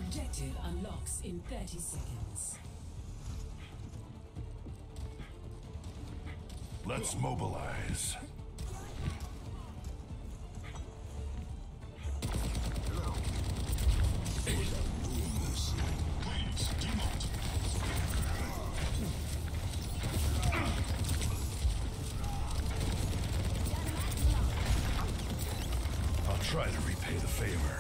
Objective unlocks in 30 seconds. Let's mobilize. I'll try to repay the favor.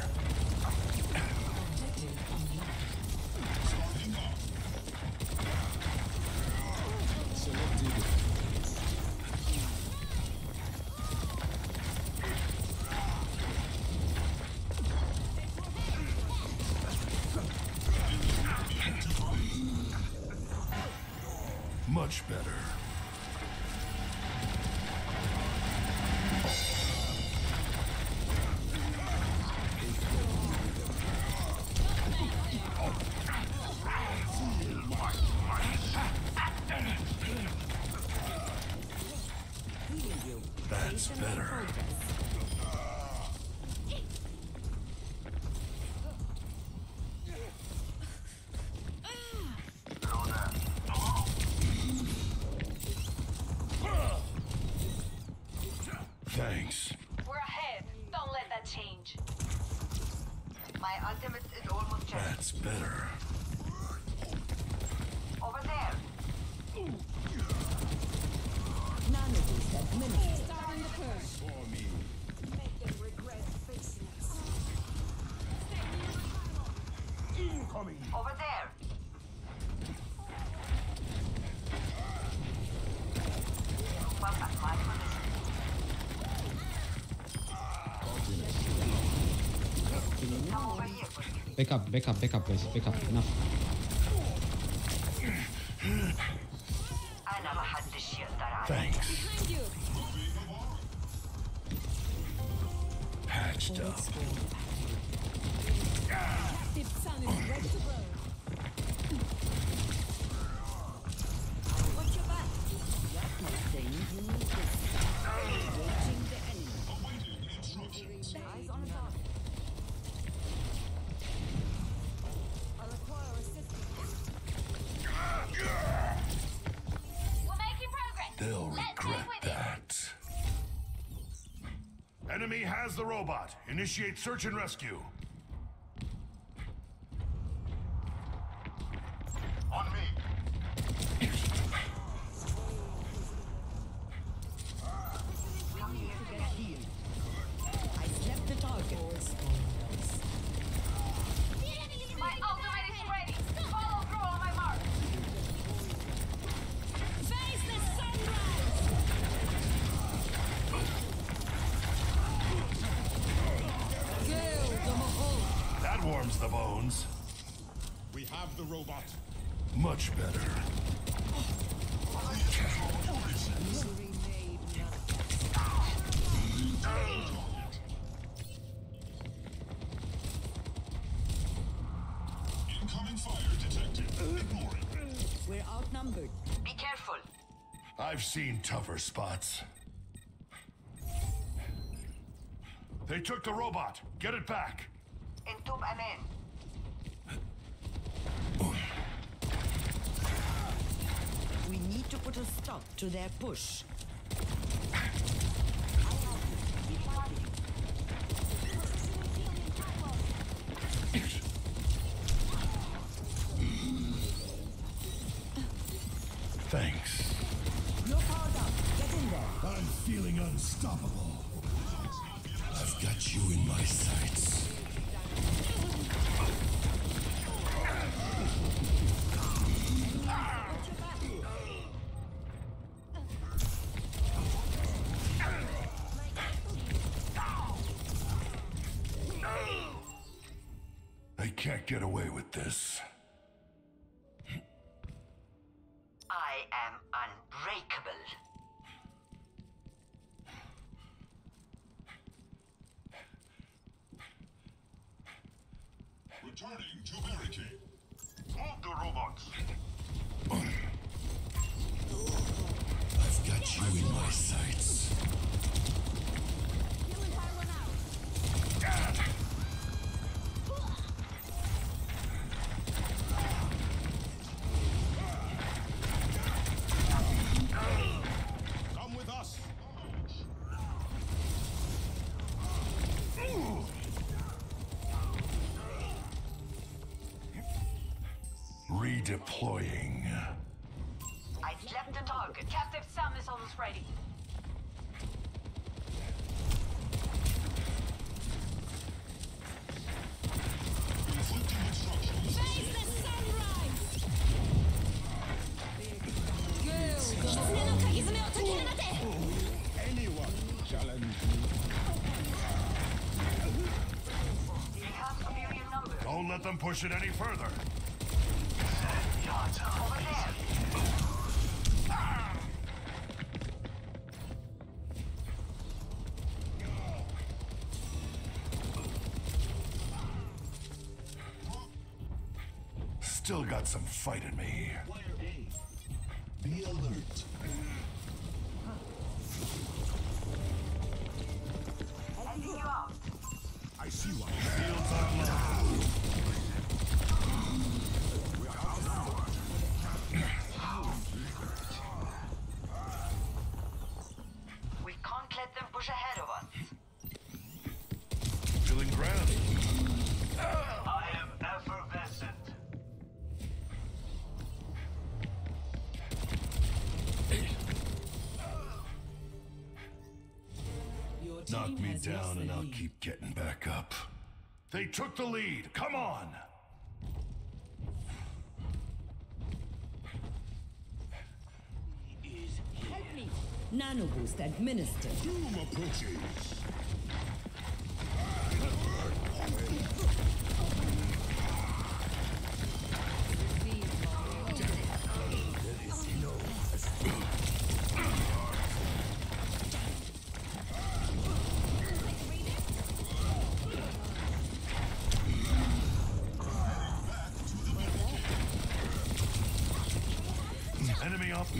Much better. That's better. Thanks. We're ahead. Don't let that change. My ultimate is almost ready. That's better. Over there. None of these have minutes. Starting the push. For me. Make them regret facing us. Incoming. Over there. Welcome, my position. Come over here, buddy. Back up, back up, back up, guys. Back up. Enough. I never had the shield that I Thanks. Behind you. Patched up. The sun is ready to burn. Watch your back. Engaging the enemy. Eyes on the target. I require assistance. We're making progress. They'll Let's regret deal with it. that. Enemy has the robot. Initiate search and rescue. On me. Come here to get healed. I slept the target. My ultimate is ready. Follow through on my mark. Face the sunrise! That warms the bones. We have the robot. Much better. Incoming fire detected. Ignore it. We're outnumbered. Be careful. I've seen tougher spots. They took the robot. Get it back. Entube amen. We need to put a stop to their push. Thanks. No power down. Get in there. I'm feeling unstoppable. I've got you in my sights. I can't get away with this. I am unbreakable. Returning to barricade. Move the robots. I've got you in my sights. Redeploying. I slept the target. Captive Sam is almost ready. Inflicting destruction. Face the sunrise! Anyone challenge me? We have superior numbers. Don't let them push it any further. Over there. Still got some fight in me. Be alert. Sending you out. I see one. Fields online. We can't let them push ahead of us. Feeling grounded. I am effervescent. Your Knock team me has lost down the and I'll lead. keep getting back up. They took the lead. Come on. Help me! Nano boost administered. Doom approaches. Enemy up.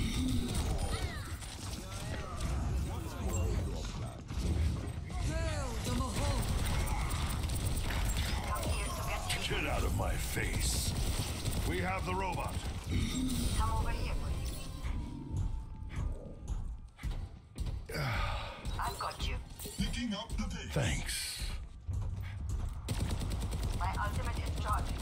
Get out of my face. We have the robot. Come over here, please. I've got you. Picking up the pace. Thanks. My ultimate is charging.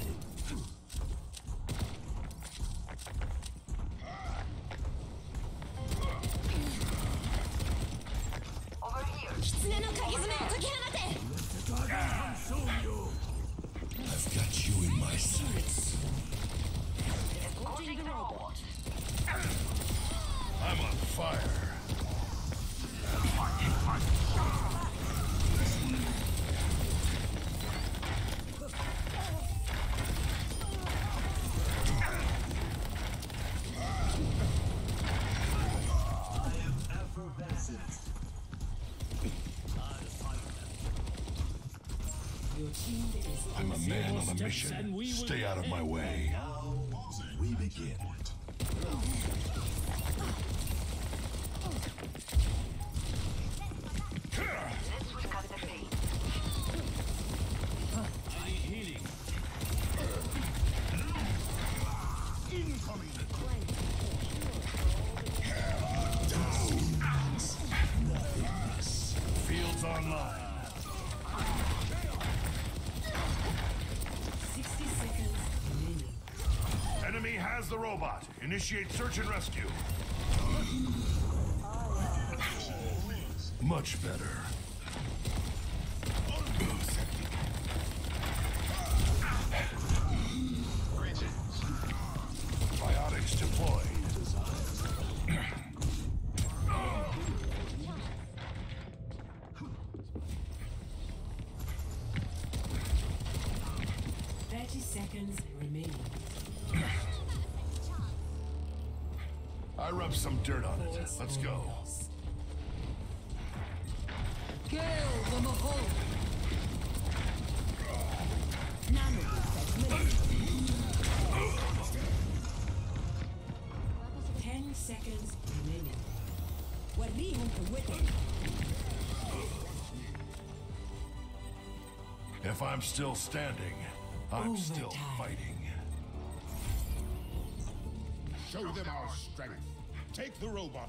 Over here. I've got you in my sights. Escorting the robot. I'm on fire. Your team is I'm a man on a mission. Stay out of my way. We begin. This will cut the pain. Fields online. 60 seconds remaining. Enemy has the robot. Initiate search and rescue. Much better. Biotics deployed. Seconds remaining. I rubbed some dirt on it. Let's go. Kill the Mahol. Nano boost administered. 10 seconds remaining. وريهم قوتك. If I'm still standing, I'm still Overtime. fighting. Show them our strength. Take the robot.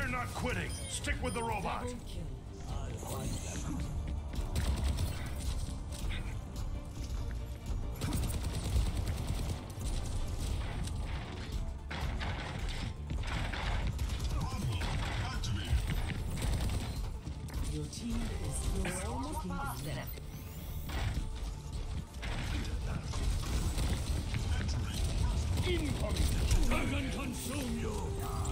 We're not quitting. Stick with the robot. Your team is almost mastered. I can consume you.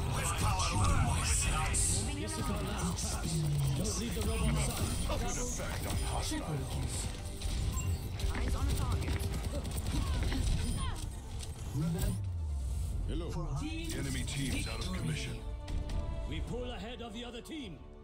This is our last chance. Don't leave the robot side. Eyes on a target. Hello. Enemy team's out of commission. We pull ahead of the other team.